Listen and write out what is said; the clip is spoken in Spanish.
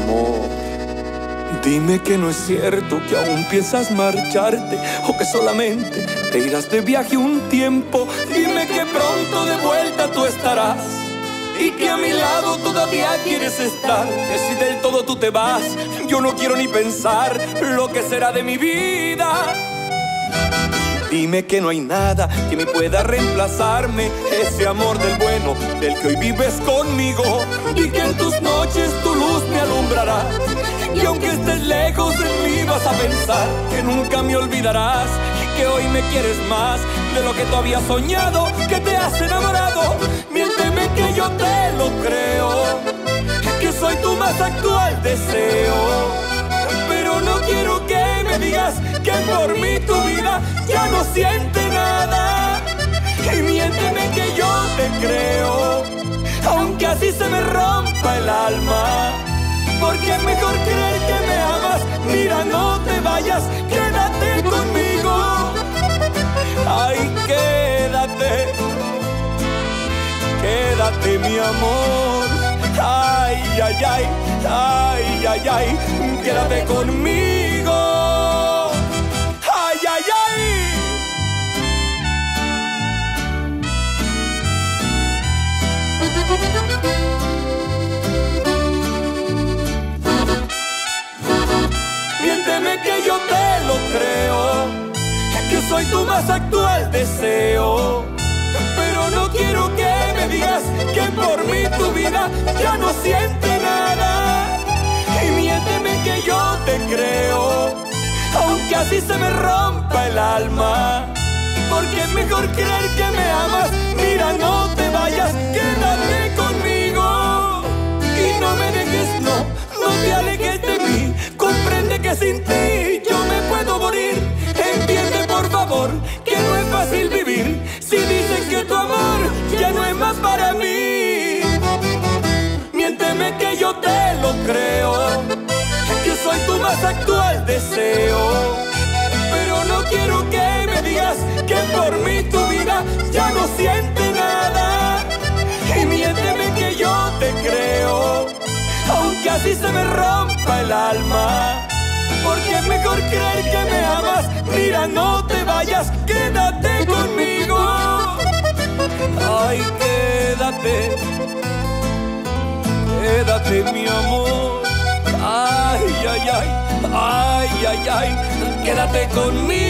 amor. Dime que no es cierto, que aún piensas marcharte, o que solamente te irás de viaje un tiempo. Dime que pronto de vuelta tú estarás y que a mi lado todavía quieres estar. Que si del todo tú te vas, yo no quiero ni pensar lo que será de mi vida. Dime que no hay nada que me pueda reemplazarme, ese amor del bueno del que hoy vives conmigo. Y que en tus noches tu luz me alumbrará, y aunque estés lejos de mí vas a pensar que nunca me olvidarás, y que hoy me quieres más de lo que tú habías soñado, que te has enamorado. Miénteme que yo te lo creo, que soy tu más actual deseo, pero no quiero que me digas que por mí tu vida ya no siente nada. Y miénteme que yo te creo, aunque así se me rompa el alma, porque es mejor creer que me amas. Mira, no te vayas, quédate conmigo. Ay, quédate, quédate mi amor. Ay, ay, ay, ay, ay, ay, quédate conmigo. Ay, ay, ay. Miénteme que yo te lo creo, que soy tu más actual deseo, pero no quiero que me digas que por mí tu vida ya no siente nada. Y miénteme que yo te creo, aunque así se me rompa el alma, porque es mejor creer que me amas. Mira, no te vayas, quédate conmigo y no me dejes, no te alejes de mí. Comprende que sin ti yo me puedo morir. Entiende por favor que no es fácil vivir si dicen que tu amor ya no es más para mí. Miénteme que yo te lo creo, que soy tu más actual deseo, pero no quiero que me digas que por mí tu vida ya no siente nada. Y miénteme que yo te creo, aunque así se me rompa el alma, porque es mejor creer que me amas. Mira, no te vayas, quédate conmigo. Ay, quédate, quédate mi amor. Ay, ay, ay, ay, ay, ay, quédate conmigo.